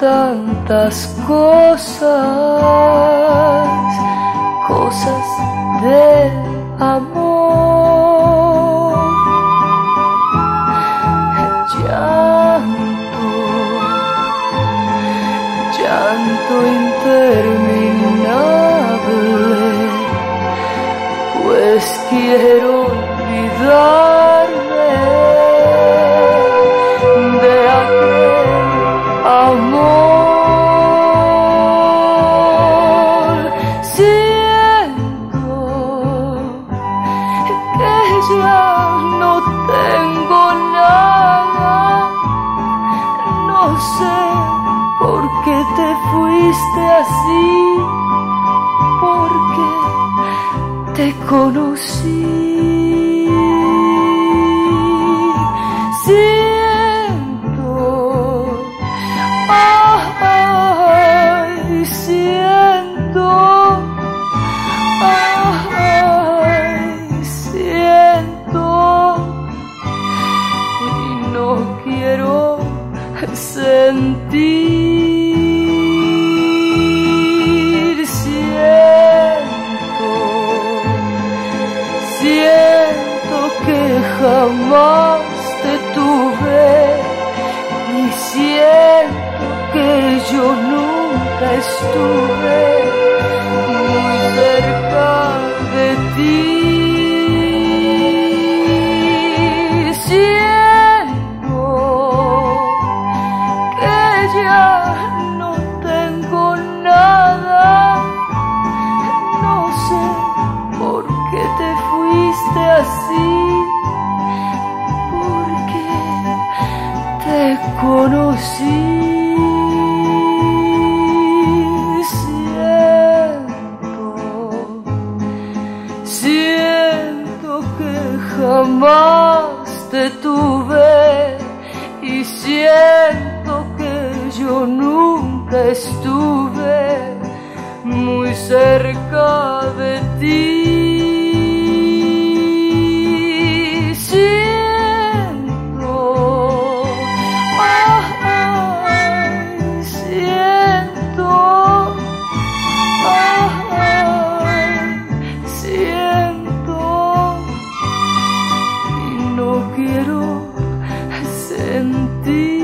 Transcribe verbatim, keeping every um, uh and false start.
tantas cosas, cosas de amor. Llanto, llanto interminable, pues quiero olvidarme de aquel amor. Siento que ya no tengo nada, no sé por qué te fuiste así, porque te conocí. Siento, ay, siento, ay, siento, y no quiero sentir. Siento, siento que jamás te tuve, y siento que yo nunca estuve muy cerca de ti. Siento que ya no tengo nada, no sé por qué te fuiste así, porque te conocí. Siento, siento que jamás te tuve, y siento que yo nunca estuve muy cerca de ti. Siento, ay, siento, ay, siento, y no quiero sentir.